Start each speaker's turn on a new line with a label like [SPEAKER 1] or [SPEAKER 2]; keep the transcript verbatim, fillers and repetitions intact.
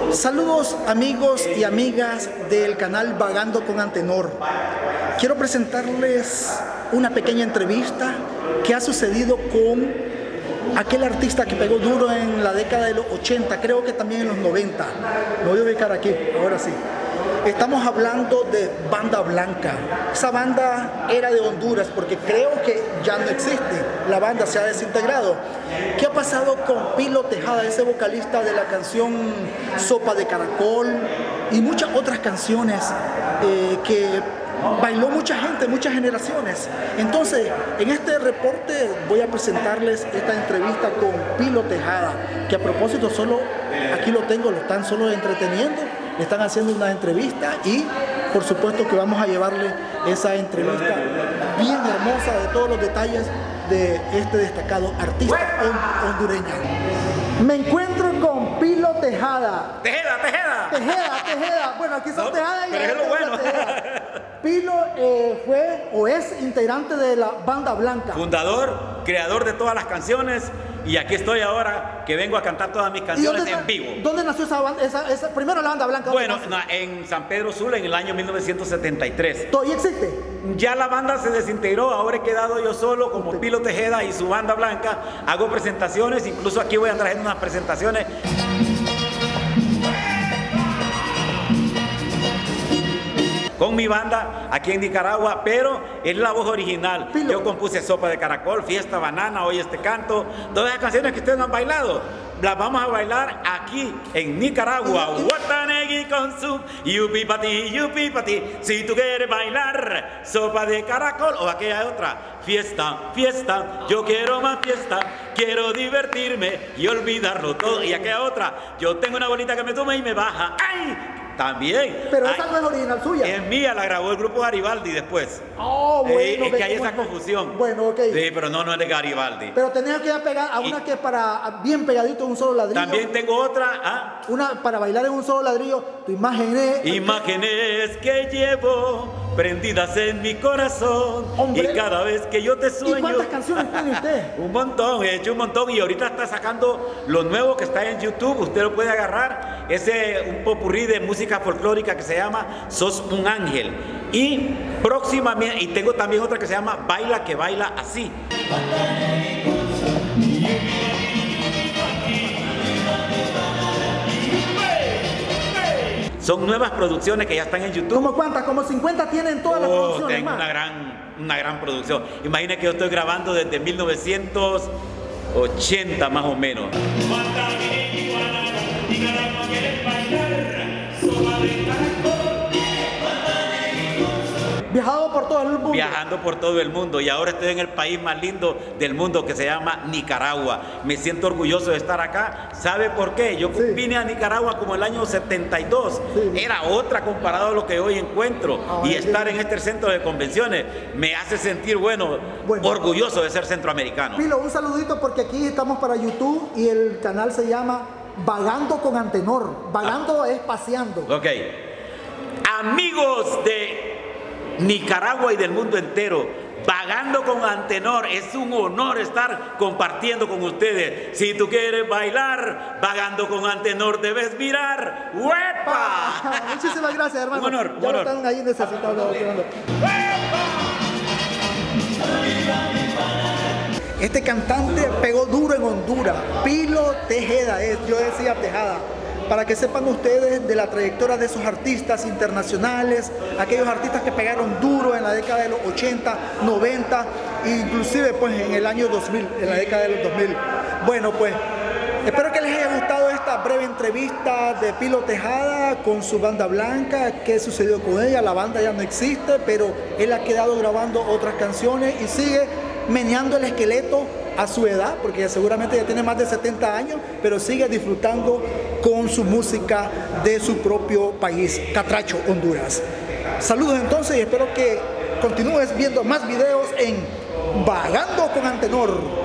[SPEAKER 1] Saludos amigos y amigas del canal Vagando con Antenor. Quiero presentarles una pequeña entrevista que ha sucedido con aquel artista que pegó duro en la década de los ochenta, creo que también en los noventa. Me voy a ubicar aquí, ahora sí. Estamos hablando de Banda Blanca. Esa banda era de Honduras porque creo que ya no existe. La banda se ha desintegrado. ¿Qué ha pasado con Pilo Tejada, ese vocalista de la canción Sopa de Caracol y muchas otras canciones eh, que bailó mucha gente, muchas generaciones? Entonces, en este reporte voy a presentarles esta entrevista con Pilo Tejada, que a propósito solo, aquí lo tengo, lo están solo entreteniendo. Le están haciendo una entrevista y por supuesto que vamos a llevarle esa entrevista bien hermosa de todos los detalles de este destacado artista hondureño. Me encuentro con Pilo Tejada.
[SPEAKER 2] Tejeda, Tejeda.
[SPEAKER 1] Tejeda, Tejeda. Bueno, aquí son
[SPEAKER 2] no,
[SPEAKER 1] Tejada y
[SPEAKER 2] pero es lo bueno.
[SPEAKER 1] Pilo eh, fue o es integrante de la Banda Blanca.
[SPEAKER 2] Fundador, creador de todas las canciones. Y aquí estoy ahora que vengo a cantar todas mis canciones en vivo.
[SPEAKER 1] ¿Dónde nació esa banda? Esa, esa, primero la Banda Blanca.
[SPEAKER 2] Bueno, en San Pedro Sula en el año mil novecientos setenta y tres.
[SPEAKER 1] ¿Todavía existe?
[SPEAKER 2] Ya la banda se desintegró, ahora he quedado yo solo como Pilo Tejeda y su Banda Blanca. Hago presentaciones, incluso aquí voy a andar haciendo unas presentaciones. Con mi banda aquí en Nicaragua, pero es la voz original. Pilo. Yo compuse Sopa de Caracol, Fiesta Banana, Hoy Este Canto, todas las canciones que ustedes no han bailado, las vamos a bailar aquí en Nicaragua. Guatanegui con su yupi pa ti, yupi pa ti. Si tú quieres bailar Sopa de Caracol o aquella otra, fiesta, fiesta, yo quiero más fiesta, quiero divertirme y olvidarlo todo. Y aquella otra, yo tengo una bolita que me toma y me baja. ¡Ay! También.
[SPEAKER 1] Pero
[SPEAKER 2] ay,
[SPEAKER 1] esa no es original suya.
[SPEAKER 2] Es mía, la grabó el grupo Garibaldi después.
[SPEAKER 1] Oh, bueno.
[SPEAKER 2] Eh, es que hay esa confusión.
[SPEAKER 1] Bueno, ok.
[SPEAKER 2] Sí, pero no, no es de Garibaldi.
[SPEAKER 1] Pero tenía que pegar a una y, que para bien pegadito en un solo ladrillo.
[SPEAKER 2] También tengo otra. ¿Ah?
[SPEAKER 1] Una para bailar en un solo ladrillo. Tu imagen es.
[SPEAKER 2] Imágenes que llevo prendidas en mi corazón.
[SPEAKER 1] Hombre.
[SPEAKER 2] Y cada vez que yo te sueño.
[SPEAKER 1] ¿Y cuántas canciones tiene usted?
[SPEAKER 2] Un montón, he hecho un montón. Y ahorita está sacando lo nuevo que está en YouTube. Usted lo puede agarrar. Ese un popurrí de música folclórica que se llama Sos un Ángel. Y próximamente, y tengo también otra que se llama Baila que baila así. Son nuevas producciones que ya están en YouTube.
[SPEAKER 1] ¿Cómo cuántas? ¿Como cincuenta tienen todas
[SPEAKER 2] oh,
[SPEAKER 1] las producciones?
[SPEAKER 2] Tengo
[SPEAKER 1] más?
[SPEAKER 2] una gran, una gran producción. Imagina que yo estoy grabando desde mil novecientos ochenta más o menos.
[SPEAKER 1] Viajado por todo el mundo.
[SPEAKER 2] Viajando por todo el mundo y ahora estoy en el país más lindo del mundo que se llama Nicaragua. Me siento orgulloso de estar acá. ¿Sabe por qué? Yo sí. vine a Nicaragua como el año setenta y dos. Sí. Era otra comparado a lo que hoy encuentro. Ah, y estar sí. en este centro de convenciones me hace sentir, bueno, bueno, orgulloso de ser centroamericano.
[SPEAKER 1] Pilo, un saludito porque aquí estamos para YouTube y el canal se llama Vagando con Antenor. Vagando ah. es paseando.
[SPEAKER 2] Ok. Amigos de Nicaragua y del mundo entero, Vagando con Antenor, es un honor estar compartiendo con ustedes. Si tú quieres bailar, Vagando con Antenor debes mirar. ¡Huepa!
[SPEAKER 1] Muchísimas gracias, hermano.
[SPEAKER 2] Un honor,
[SPEAKER 1] ya
[SPEAKER 2] un
[SPEAKER 1] lo
[SPEAKER 2] honor.
[SPEAKER 1] están ahí necesitando. Este cantante pegó duro en Honduras. Pilo Tejeda es, yo decía Tejada. Para que sepan ustedes de la trayectoria de esos artistas internacionales, aquellos artistas que pegaron duro en la década de los ochenta, noventa, inclusive pues en el año dos mil, en la década de los dos mil. Bueno, pues espero que les haya gustado esta breve entrevista de Pilo Tejada con su Banda Blanca. ¿Qué sucedió con ella? La banda ya no existe, pero él ha quedado grabando otras canciones y sigue meneando el esqueleto a su edad, porque seguramente ya tiene más de setenta años, pero sigue disfrutando con su música de su propio país, Catracho, Honduras. Saludos entonces y espero que continúes viendo más videos en Vagando con Antenor.